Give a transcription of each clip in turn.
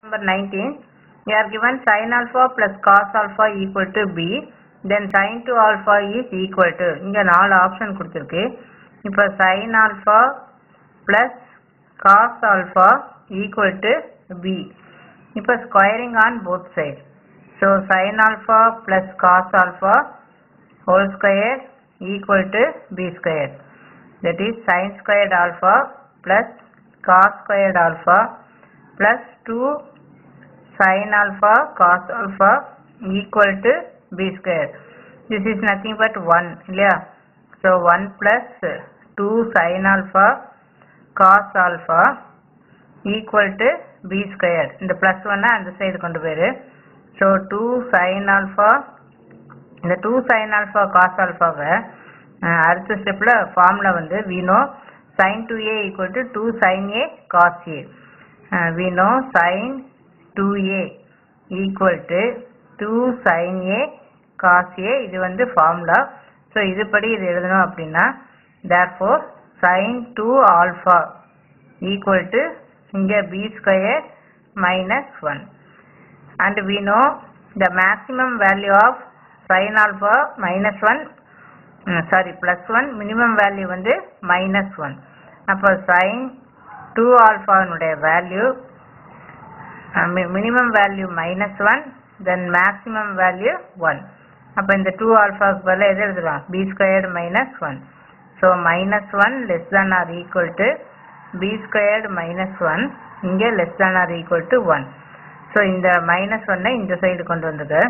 number 19. We are given sin alpha plus cos alpha equal to b. Then sin 2 alpha is equal to. இங்க 4 option கொடுத்திருக்கு. இப்போ sin alpha plus cos alpha equal to b. இப்போ squaring on both sides. So sin alpha plus cos alpha whole square equal to b square. That is sin squared alpha plus cos squared alpha plus 2 sin alpha cos alpha equal to b square. This is nothing but 1. Yeah. So 1 plus 2 sin alpha cos alpha equal to b square. இந்த plus 1 அந்த side கொண்டு போயிரு. So 2 sin alpha, இந்த 2 sin alpha cos alpha அடுத்த ஸ்டெப்ல formula வந்து we know sin 2a equal to 2 sin a cos a. We know sin 2a equal to 2 sin a cos a. இது வந்து ஃபார்முலா. ஸோ இதுபடி இது எழுதணும் அப்படின்னா therefore sin 2 alpha equal to இங்க b square minus 1. And we know the maximum value of sin alpha minus 1 plus 1, minimum value வந்து minus 1. அப்போ sin 2 alpha னுடைய value minimum value minus 1, then maximum value 1. அப்போ இந்த 2 alpha பதிலா எது எழுதலாம்? b squared minus 1. So minus 1 less than or equal to b squared minus 1, இங்கே less than or equal to 1. So இந்த minus 1 இந்த side கொண்டு வந்தது.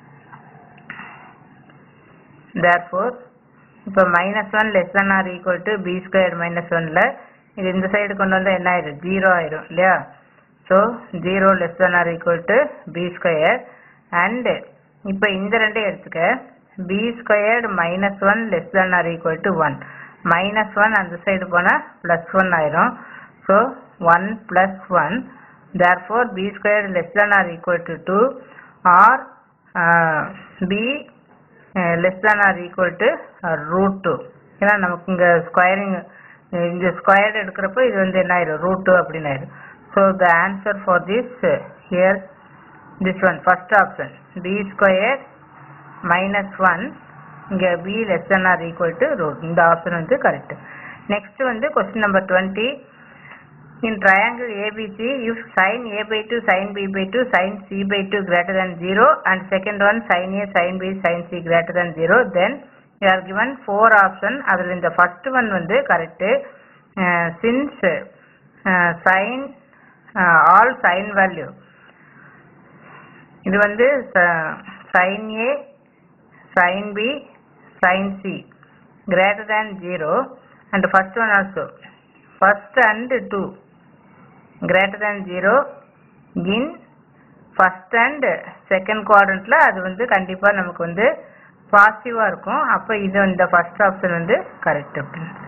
Therefore இப்போ minus 1 less than or equal to b squared minus 1ல இது இந்த side கொண்டு வந்தா என்ன ஆயிடும்? 0 ஆயிடும் இல்லையா? So 0 less than or equal to b square. And இப்போ இந்த ரெண்டே எடுத்துக்க b squared minus 1 less than or equal to 1. Minus 1 அந்த சைடு போனா plus 1 ஆயிரும். So 1 plus 1. Therefore b squared less than or equal to 2 or b less than or equal to root 2. ஏன்னா நமக்கு இங்க ஸ்கொயரிங் இந்த ஸ்கொயர்டு எடுக்கிறப்போ இது வந்து என்ன ஆயிரும்? root 2 அப்படின்னு ஆயிரும். So the answer for this here, this one, first option, b squared minus 1, இங்க b less than or equal to root. இந்த ஆப்ஷன் வந்து கரெக்ட். நெக்ஸ்ட் வந்து question number 20. In triangle ABC, if sin a by 2, sin b by 2, sin c by 2 greater than 0 and second one sin a, sin b, sin c greater than 0, then you are given 4 options. அதில் இந்த first one வந்து correct. Since sin all sin value, இது வந்து sin a, sin b, sin c greater than 0 and first one also first and 2 greater than 0 in first and second quadrantல அது வந்து கண்டிப்பா நமக்கு வந்து பாசிட்டிவா இருக்கும். அப்ப இது இந்த first option வந்து கரெக்ட்.